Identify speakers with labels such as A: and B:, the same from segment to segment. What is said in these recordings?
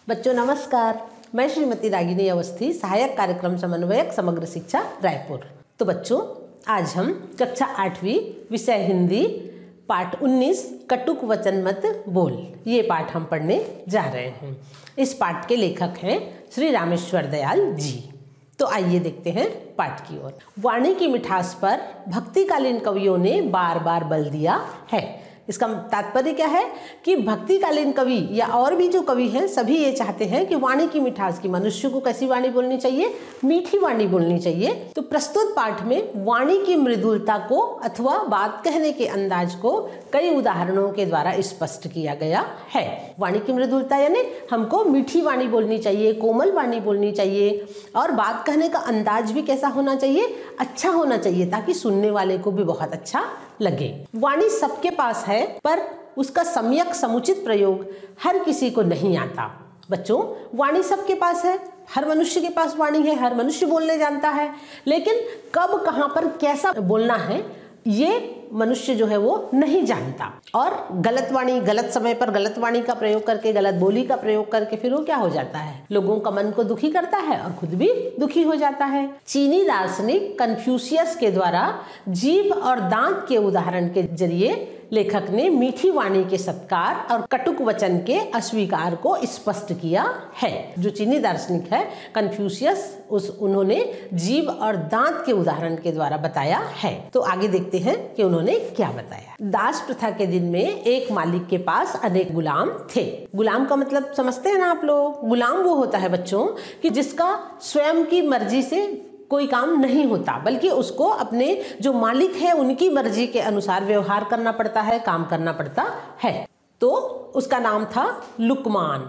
A: बच्चों नमस्कार, मैं श्रीमती रागिनी अवस्थी, सहायक कार्यक्रम समन्वयक समग्र शिक्षा रायपुर। तो बच्चों आज हम कक्षा 8वीं विषय हिंदी पाठ 19 कटुक वचन मत बोल, ये पाठ हम पढ़ने जा रहे हैं। इस पाठ के लेखक हैं श्री रामेश्वर दयाल जी। तो आइए देखते हैं पाठ की ओर। वाणी की मिठास पर भक्तिकालीन कवियों ने बार बार बल दिया है। इसका तात्पर्य क्या है कि भक्तिकालीन कवि या और भी जो कवि हैं सभी ये चाहते हैं कि वाणी की मिठास की, मनुष्य को कैसी वाणी बोलनी चाहिए, मीठी वाणी बोलनी चाहिए। तो प्रस्तुत पाठ में वाणी की मृदुलता को अथवा बात कहने के अंदाज को कई उदाहरणों के द्वारा स्पष्ट किया गया है। वाणी की मृदुलता यानी हमको मीठी वाणी बोलनी चाहिए, कोमल वाणी बोलनी चाहिए और बात कहने का अंदाज भी कैसा होना चाहिए, अच्छा होना चाहिए, ताकि सुनने वाले को भी बहुत अच्छा लगे। वाणी सबके पास है पर उसका सम्यक समुचित प्रयोग हर किसी को नहीं आता। बच्चों वाणी सबके पास है, हर मनुष्य के पास वाणी है, हर मनुष्य बोलने जानता है, लेकिन कब कहाँ पर कैसा बोलना है ये मनुष्य जो है वो नहीं जानता। और गलत वाणी, गलत समय पर गलत वाणी का प्रयोग करके, गलत बोली का प्रयोग करके फिर वो क्या हो जाता है, लोगों का मन को दुखी करता है और खुद भी दुखी हो जाता है। चीनी दार्शनिक कन्फ्यूशियस के द्वारा जीभ और दांत के उदाहरण के जरिए लेखक ने मीठी वाणी के सत्कार और कटुक वचन के अस्वीकार को स्पष्ट किया है। जो चीनी दार्शनिक है कन्फ्यूशियस, उन्होंने जीभ और दांत के उदाहरण के द्वारा बताया है। तो आगे देखते हैं कि उन्होंने क्या बताया। दास प्रथा के दिन में एक मालिक के पास अनेक गुलाम थे। गुलाम का मतलब समझते हैं ना आप लोग? गुलाम वो होता है बच्चों कि जिसका स्वयं की मर्जी से कोई काम नहीं होता, बल्कि उसको अपने जो मालिक है उनकी मर्जी के अनुसार व्यवहार करना पड़ता है, काम करना पड़ता है। तो उसका नाम था लुकमान।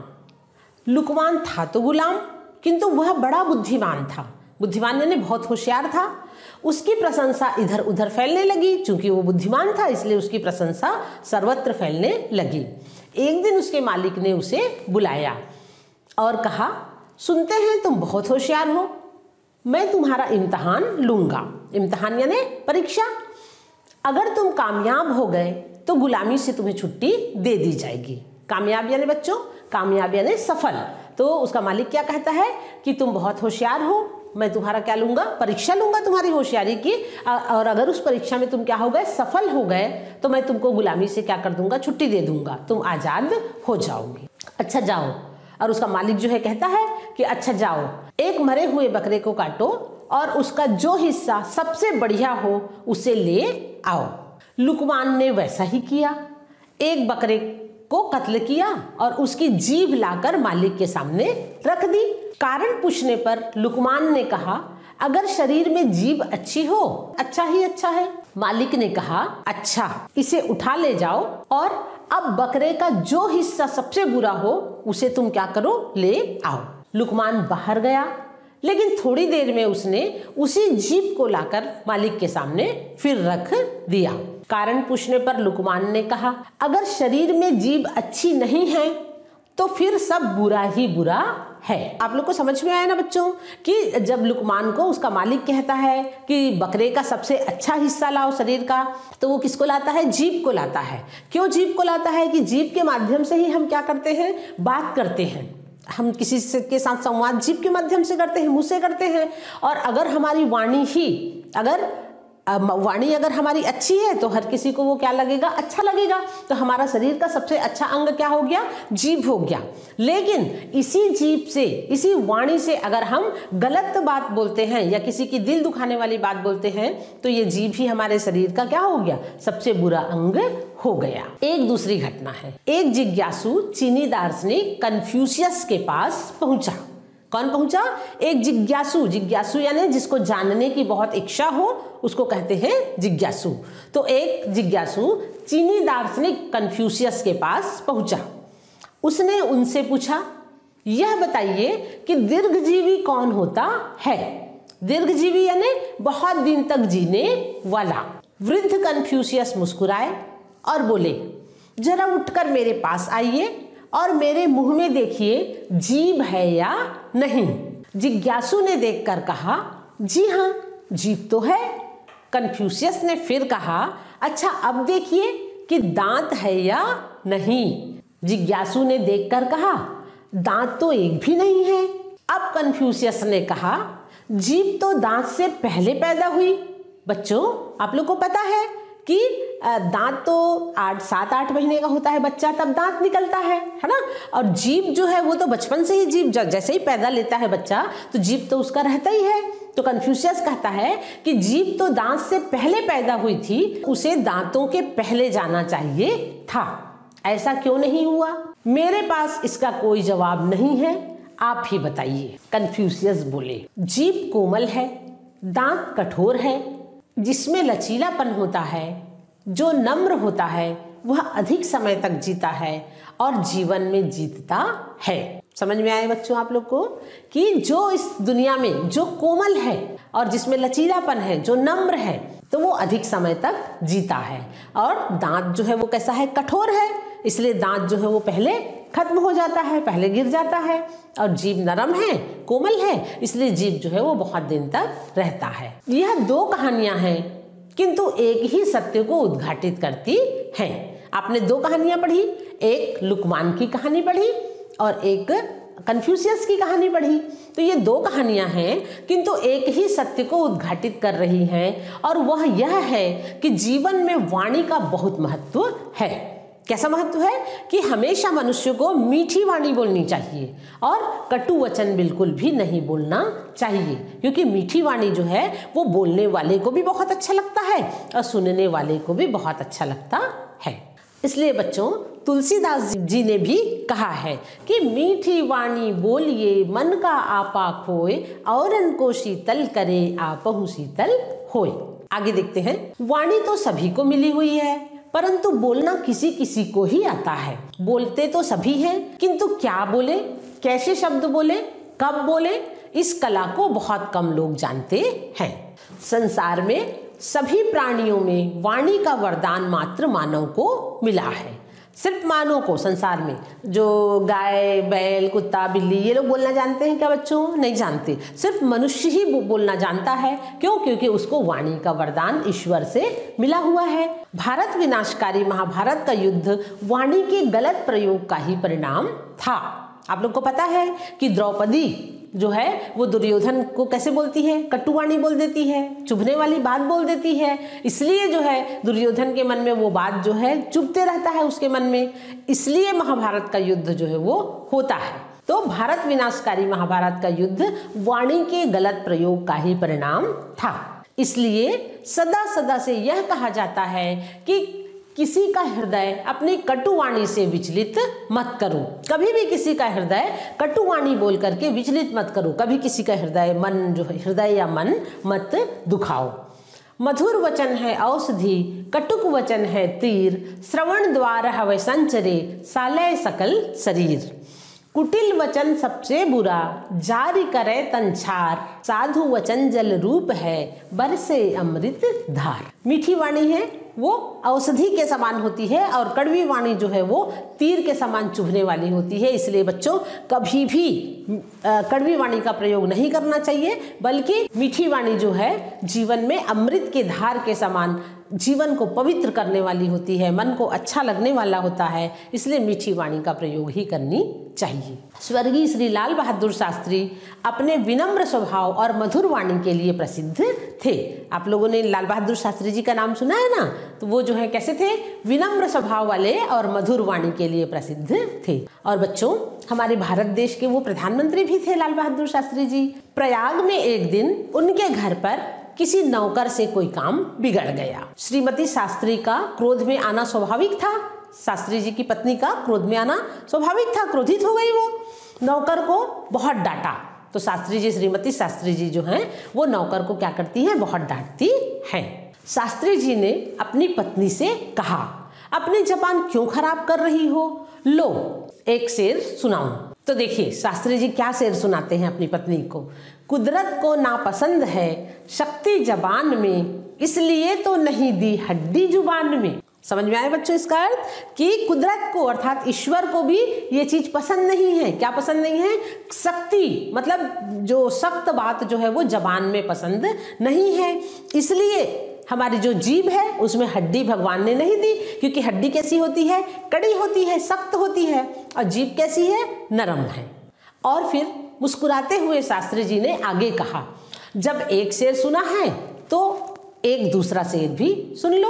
A: लुकमान था तो गुलाम, किंतु वह बड़ा बुद्धिमान था। बुद्धिमान यानी बहुत होशियार था। उसकी प्रशंसा इधर उधर फैलने लगी। चूंकि वो बुद्धिमान था इसलिए उसकी प्रशंसा सर्वत्र फैलने लगी। एक दिन उसके मालिक ने उसे बुलाया और कहा, सुनते हैं तुम बहुत होशियार हो, मैं तुम्हारा इम्तिहान लूंगा। इम्तिहान यानी परीक्षा। अगर तुम कामयाब हो गए तो गुलामी से तुम्हें छुट्टी दे दी जाएगी। कामयाब यानी बच्चों, कामयाब यानी सफल। तो उसका मालिक क्या कहता है कि तुम बहुत होशियार हो, मैं तुम्हारा क्या लूंगा, परीक्षा लूंगा तुम्हारी होशियारी की, और अगर उस परीक्षा में तुम क्या हो गए, सफल हो गए, तो मैं तुमको गुलामी से क्या कर दूंगा, छुट्टी दे दूंगा, तुम आजाद हो जाओगे। अच्छा जाओ। और उसका मालिक जो है कहता है कि अच्छा जाओ, एक मरे हुए बकरे को काटो और उसका जो हिस्सा सबसे बढ़िया हो उसे ले आओ। लुकमान ने वैसा ही किया। एक बकरे को कत्ल किया और उसकी जीभ लाकर मालिक के सामने रख दी। कारण पूछने पर लुकमान ने कहा, अगर शरीर में जीभ अच्छी हो अच्छा ही अच्छा है। मालिक ने कहा, अच्छा इसे उठा ले जाओ और अब बकरे का जो हिस्सा सबसे बुरा हो उसे तुम क्या करो, ले आओ। लुकमान बाहर गया, लेकिन थोड़ी देर में उसने उसी जीभ को लाकर मालिक के सामने फिर रख दिया। कारण पूछने पर लुकमान ने कहा, अगर शरीर में जीभ अच्छी नहीं है तो फिर सब बुरा ही बुरा है। आप लोग को समझ में आया ना बच्चों कि जब लुकमान को उसका मालिक कहता है कि बकरे का सबसे अच्छा हिस्सा लाओ शरीर का, तो वो किसको लाता है, जीभ को लाता है। क्यों जीभ को लाता है कि जीभ के माध्यम से ही हम क्या करते हैं, बात करते हैं। हम किसी के साथ संवाद जीभ के माध्यम से करते हैं, मुंह से करते हैं। और अगर हमारी वाणी अगर हमारी अच्छी है तो हर किसी को वो क्या लगेगा, अच्छा लगेगा। तो हमारा शरीर का सबसे अच्छा अंग क्या हो गया, जीभ हो गया। लेकिन इसी जीभ से, इसी वाणी से अगर हम गलत बात बोलते हैं या किसी की दिल दुखाने वाली बात बोलते हैं तो ये जीभ ही हमारे शरीर का क्या हो गया, सबसे बुरा अंग हो गया। एक दूसरी घटना है। एक जिज्ञासु चीनी दार्शनिक कन्फ्यूशियस के पास पहुंचा। कौन पहुंचा, एक जिज्ञासु। जिज्ञासु यानी जिसको जानने की बहुत इच्छा हो उसको कहते हैं जिज्ञासु। तो एक जिज्ञासु चीनी दार्शनिक कन्फ्यूशियस के पास पहुंचा। उसने उनसे पूछा, यह बताइए कि दीर्घजीवी कौन होता है। दीर्घजीवी यानी बहुत दिन तक जीने वाला। वृद्ध कन्फ्यूशियस मुस्कुराए और बोले, जरा उठकर मेरे पास आइए और मेरे मुंह में देखिए जीभ है या नहीं। जिज्ञासु ने देखकर कहा, जी हाँ जीभ तो है। कन्फ्यूशियस ने फिर कहा, अच्छा अब देखिए कि दांत है या नहीं। जिज्ञासु ने देखकर कहा, दांत तो एक भी नहीं है। अब कन्फ्यूशियस ने कहा, जीभ तो दांत से पहले पैदा हुई। बच्चों, आप लोग को पता है कि दांत तो 7-8 महीने का होता है बच्चा, तब दांत निकलता है ना। और जीभ जो है वो तो बचपन से ही, जीभ जैसे ही पैदा लेता है बच्चा तो जीभ तो उसका रहता ही है। तो कन्फ्यूशियस कहता है कि जीभ तो दांत से पहले पैदा हुई थी, उसे दांतों के पहले जाना चाहिए था। ऐसा क्यों नहीं हुआ? मेरे पास इसका कोई जवाब नहीं है, आप ही बताइए। कन्फ्यूशियस बोले, जीभ कोमल है, दांत कठोर है, जिसमें लचीलापन होता है, जो नम्र होता है वह अधिक समय तक जीता है और जीवन में जीतता है। समझ में आए बच्चों आप लोग को कि जो इस दुनिया में जो कोमल है और जिसमें लचीलापन है, जो नम्र है, तो वो अधिक समय तक जीता है। और दांत जो है वो कैसा है? कठोर है, इसलिए दांत जो है वो पहले खत्म हो जाता है, पहले गिर जाता है। और जीभ नरम है, कोमल है, इसलिए जीभ जो है वो बहुत दिन तक रहता है। यह 2 कहानियां हैं, किंतु एक ही सत्य को उद्घाटित करती हैं। आपने 2 कहानियां पढ़ी, एक लुकमान की कहानी पढ़ी और एक कन्फ्यूशियस की कहानी पढ़ी। तो ये 2 कहानियां हैं, किंतु एक ही सत्य को उद्घाटित कर रही हैं, और वह यह है कि जीवन में वाणी का बहुत महत्व है। कैसा महत्व है? कि हमेशा मनुष्य को मीठी वाणी बोलनी चाहिए और कटु वचन बिल्कुल भी नहीं बोलना चाहिए, क्योंकि मीठी वाणी जो है वो बोलने वाले को भी बहुत अच्छा लगता है और सुनने वाले को भी बहुत अच्छा लगता है। इसलिए बच्चों, तुलसीदास जी ने भी कहा है कि मीठी वाणी बोलिए, मन का आपा खोए, औरन को शीतल करे, आपहु शीतल होए। आगे देखते हैं। वाणी तो सभी को मिली हुई है, परंतु बोलना किसी किसी को ही आता है। बोलते तो सभी हैं, किंतु क्या बोले, कैसे शब्द बोले, कब बोले, इस कला को बहुत कम लोग जानते हैं। संसार में सभी प्राणियों में वाणी का वरदान मात्र मानव को मिला है। सिर्फ मानव को, संसार में जो गाय, बैल, कुत्ता, बिल्ली, ये लोग बोलना जानते हैं क्या बच्चों? नहीं जानते। सिर्फ मनुष्य ही बोलना जानता है। क्यों? क्योंकि उसको वाणी का वरदान ईश्वर से मिला हुआ है। भारत विनाशकारी महाभारत का युद्ध वाणी के गलत प्रयोग का ही परिणाम था। आप लोग को पता है कि द्रौपदी जो है वो दुर्योधन को कैसे बोलती है? कटुवाणी बोल देती है, चुभने वाली बात बोल देती है। इसलिए जो है दुर्योधन के मन में वो बात जो है चुभते रहता है उसके मन में, इसलिए महाभारत का युद्ध जो है वो होता है। तो भारत विनाशकारी महाभारत का युद्ध वाणी के गलत प्रयोग का ही परिणाम था। इसलिए सदा सदा से यह कहा जाता है कि किसी का हृदय अपनी कटुवाणी से विचलित मत करो। कभी भी किसी का हृदय कटुवाणी बोल करके विचलित मत करो। कभी किसी का हृदय या मन मत दुखाओ। मधुर वचन है औषधि, कटुक वचन है तीर, श्रवण द्वार हवै संचरे, सालय सकल शरीर। कुटिल वचन सबसे बुरा, जारी करे तंछार, साधु वचन जल रूप है, बरसे अमृत धार। मीठी वाणी है वो औषधि के समान होती है और कड़वी वाणी जो है वो तीर के समान चुभने वाली होती है। इसलिए बच्चों, कभी भी कड़वी वाणी का प्रयोग नहीं करना चाहिए, बल्कि मीठी वाणी जो है जीवन में अमृत के धार के समान जीवन को पवित्र करने वाली होती है, मन को अच्छा लगने वाला होता है। इसलिए मीठी वाणी का प्रयोग ही करनी चाहिए। स्वर्गीय श्री लाल बहादुर शास्त्री अपने विनम्र स्वभाव और मधुर वाणी के लिए प्रसिद्ध थे। आप लोगों ने लाल बहादुर शास्त्री जी का नाम सुना है ना? तो वो जो है कैसे थे? विनम्र स्वभाव वाले और मधुर वाणी के लिए प्रसिद्ध थे। और बच्चों, हमारे भारत देश के वो प्रधानमंत्री भी थे लाल बहादुर शास्त्री जी। प्रयाग में एक दिन उनके घर पर किसी नौकर से कोई काम बिगड़ गया। श्रीमती शास्त्री का क्रोध में आना स्वाभाविक था। शास्त्री जी की पत्नी का क्रोध में आना स्वाभाविक था। क्रोधित हो गई वो, नौकर को बहुत डांटा। तो शास्त्री जी, श्रीमती शास्त्री जी जो हैं वो नौकर को क्या करती हैं? बहुत डांटती हैं। शास्त्री जी ने अपनी पत्नी से कहा, अपनी जबान क्यों खराब कर रही हो? लो एक शेर सुनाऊं। तो देखिए शास्त्री जी क्या शेर सुनाते हैं अपनी पत्नी को। कुदरत को नापसंद है शक्ति जबान में, इसलिए तो नहीं दी हड्डी जुबान में। समझ में आया बच्चों इसका अर्थ? कि कुदरत को अर्थात ईश्वर को भी ये चीज पसंद नहीं है। क्या पसंद नहीं है? शक्ति, मतलब जो सख्त बात जो है वो जबान में पसंद नहीं है। इसलिए हमारी जो जीभ है उसमें हड्डी भगवान ने नहीं दी, क्योंकि हड्डी कैसी होती है, कड़ी होती है, सख्त होती है, और जीभ कैसी है, नरम है। और फिर मुस्कुराते हुए शास्त्री जी ने आगे कहा, जब एक शेर सुना है तो एक दूसरा शेर भी सुन लो।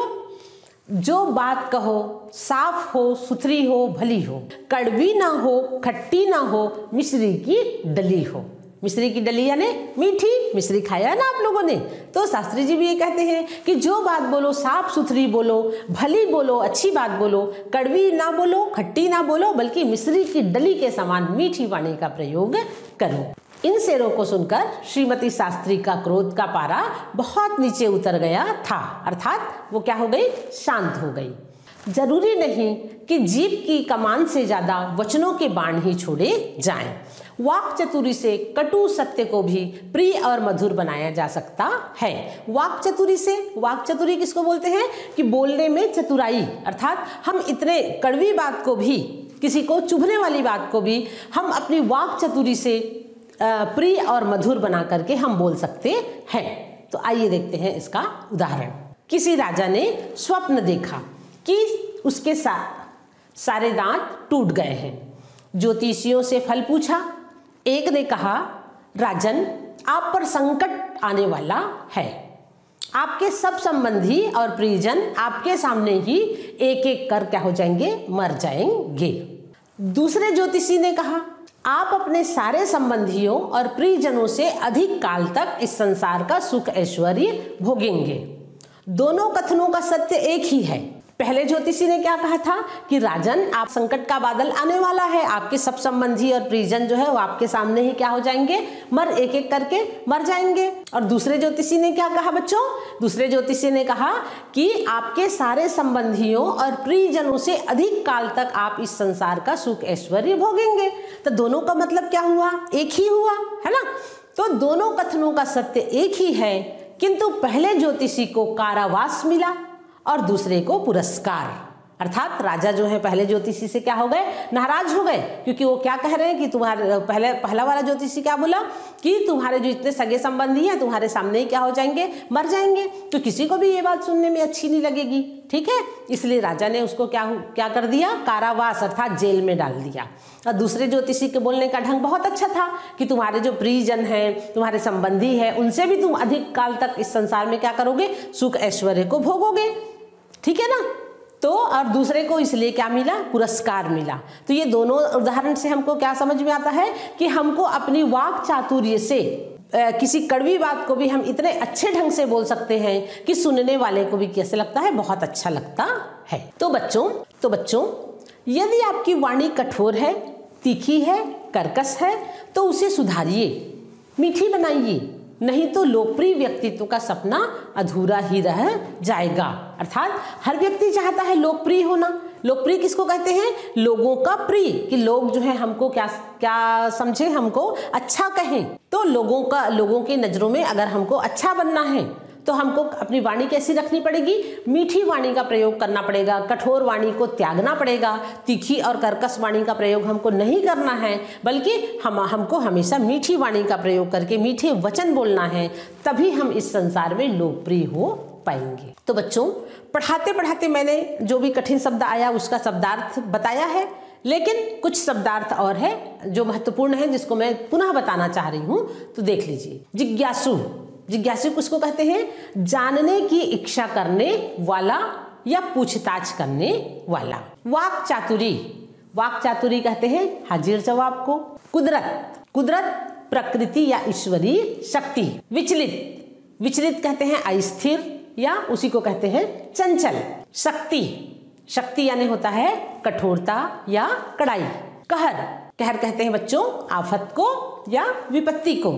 A: जो बात कहो साफ हो, सुथरी हो, भली हो, कड़वी ना हो, खट्टी ना हो, मिश्री की डली हो। मिश्री की डली यानी मीठी, मिश्री खाया है ना आप लोगों ने। तो शास्त्री जी भी ये कहते हैं कि जो बात बोलो साफ सुथरी बोलो, भली बोलो, अच्छी बात बोलो, कड़वी ना बोलो, खट्टी ना बोलो, बल्कि मिश्री की डली के समान मीठी वाणी का प्रयोग करो। इन शेरों को सुनकर श्रीमती शास्त्री का क्रोध का पारा बहुत नीचे उतर गया था, अर्थात वो क्या हो गई, शांत हो गई। जरूरी नहीं कि जीभ की कमान से ज्यादा वचनों के बाण ही छोड़े जाएं। वाक चतुरी से कटु सत्य को भी प्रिय और मधुर बनाया जा सकता है। वाक चतुरी से, वाक चतुरी किसको बोलते हैं कि बोलने में चतुराई, अर्थात हम इतने कड़वी बात को भी, किसी को चुभने वाली बात को भी हम अपनी वाक चतुरी से प्रिय और मधुर बना करके हम बोल सकते हैं। तो आइए देखते हैं इसका उदाहरण। किसी राजा ने स्वप्न देखा कि उसके सारे दांत टूट गए हैं। ज्योतिषियों से फल पूछा। एक ने कहा, राजन आप पर संकट आने वाला है, आपके सब संबंधी और परिजन आपके सामने ही एक एक कर क्या हो जाएंगे, मर जाएंगे। दूसरे ज्योतिषी ने कहा, आप अपने सारे संबंधियों और प्रियजनों से अधिक काल तक इस संसार का सुख ऐश्वर्य भोगेंगे। दोनों कथनों का सत्य एक ही है। पहले ज्योतिषी ने क्या कहा था कि राजन आप संकट का बादल आने वाला है, आपके सब संबंधी और परिजन जो है वो आपके सामने ही क्या हो जाएंगे, एक एक करके मर जाएंगे। और दूसरे ज्योतिषी ने क्या कहा बच्चों, दूसरे ज्योतिषी ने कहा कि आपके सारे संबंधियों और प्रियजनों से अधिक काल तक आप इस संसार का सुख ऐश्वर्य भोगेंगे। तो दोनों का मतलब क्या हुआ, एक ही हुआ है ना। तो दोनों कथनों का सत्य एक ही है, किंतु पहले ज्योतिषी को कारावास मिला और दूसरे को पुरस्कार। अर्थात राजा जो है पहले ज्योतिषी से क्या हो गए, नाराज हो गए, क्योंकि वो क्या कह रहे हैं कि तुम्हारे पहला वाला ज्योतिषी क्या बोला कि तुम्हारे जो इतने सगे संबंधी हैं तुम्हारे सामने ही क्या हो जाएंगे, मर जाएंगे। तो किसी को भी ये बात सुनने में अच्छी नहीं लगेगी, ठीक है। इसलिए राजा ने उसको क्या कर दिया, कारावास अर्थात जेल में डाल दिया। और दूसरे ज्योतिषी के बोलने का ढंग बहुत अच्छा था कि तुम्हारे जो प्रियजन हैं, तुम्हारे संबंधी हैं, उनसे भी तुम अधिक काल तक इस संसार में क्या करोगे, सुख ऐश्वर्य को भोगोगे, ठीक है ना। तो और दूसरे को इसलिए क्या मिला, पुरस्कार मिला। तो ये दोनों उदाहरण से हमको क्या समझ में आता है कि हमको अपनी वाक चातुर्य से किसी कड़वी बात को भी हम इतने अच्छे ढंग से बोल सकते हैं कि सुनने वाले को भी कैसे लगता है, बहुत अच्छा लगता है। तो बच्चों यदि आपकी वाणी कठोर है, तीखी है, कर्कश है, तो उसे सुधारिए, मीठी बनाइए, नहीं तो लोकप्रिय व्यक्तित्व का सपना अधूरा ही रह जाएगा। अर्थात हर व्यक्ति चाहता है लोकप्रिय होना। लोकप्रिय किसको कहते हैं, लोगों का प्रिय, कि लोग जो है हमको क्या समझे, हमको अच्छा कहें। तो लोगों की नजरों में अगर हमको अच्छा बनना है तो हमको अपनी वाणी कैसी रखनी पड़ेगी, मीठी वाणी का प्रयोग करना पड़ेगा, कठोर वाणी को त्यागना पड़ेगा, तीखी और कर्कश वाणी का प्रयोग हमको नहीं करना है, बल्कि हमको हमेशा मीठी वाणी का प्रयोग करके मीठे वचन बोलना है, तभी हम इस संसार में लोकप्रिय हो पाएंगे। तो बच्चों पढ़ाते पढ़ाते मैंने जो भी कठिन शब्द आया उसका शब्दार्थ बताया है, लेकिन कुछ शब्दार्थ और है जो महत्वपूर्ण है जिसको मैं पुनः बताना चाह रही हूँ। तो देख लीजिए, जिज्ञासु, जिज्ञासु किसको कहते हैं, जानने की इच्छा करने वाला या पूछताछ करने वाला। वाक चातुरी, वाक चातुरी कहते हैं हाजिर जवाब को। कुदरत प्रकृति या ईश्वरीय शक्ति। विचलित कहते हैं अस्थिर या उसी को कहते हैं चंचल। शक्ति यानी होता है कठोरता या कड़ाई। कहर कहते हैं बच्चों आफत को या विपत्ति को।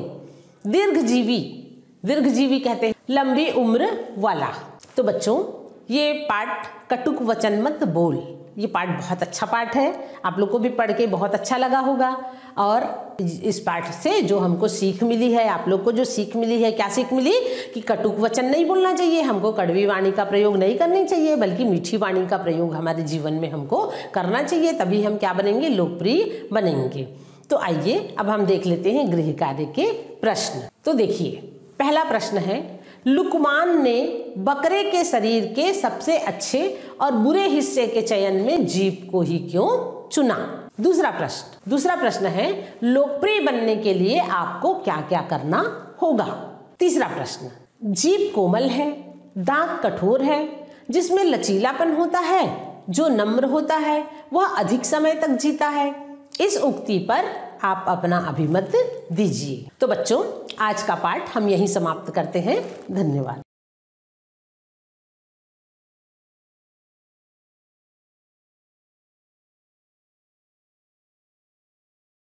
A: दीर्घजीवी कहते हैं लंबी उम्र वाला। तो बच्चों ये पाठ कटुक वचन मत बोल, ये पाठ बहुत अच्छा पाठ है, आप लोग को भी पढ़ के बहुत अच्छा लगा होगा। और इस पाठ से जो हमको सीख मिली है, आप लोग को जो सीख मिली है, क्या सीख मिली कि कटुक वचन नहीं बोलना चाहिए, हमको कड़वी वाणी का प्रयोग नहीं करनी चाहिए, बल्कि मीठी वाणी का प्रयोग हमारे जीवन में हमको करना चाहिए, तभी हम क्या बनेंगे, लोकप्रिय बनेंगे। तो आइए अब हम देख लेते हैं गृह कार्य के प्रश्न। तो देखिए पहला प्रश्न है, लुकमान ने बकरे के शरीर के सबसे अच्छे और बुरे हिस्से के चयन में जीभ को ही क्यों चुना? दूसरा प्रश्न है, लोकप्रिय बनने के लिए आपको क्या क्या करना होगा? तीसरा प्रश्न, जीभ कोमल है, दांत कठोर है, जिसमें लचीलापन होता है, जो नम्र होता है वह अधिक समय तक जीता है। इस उक्ति पर आप अपना अभिमत दीजिए। तो बच्चों, आज का पाठ हम यहीं समाप्त करते हैं। धन्यवाद।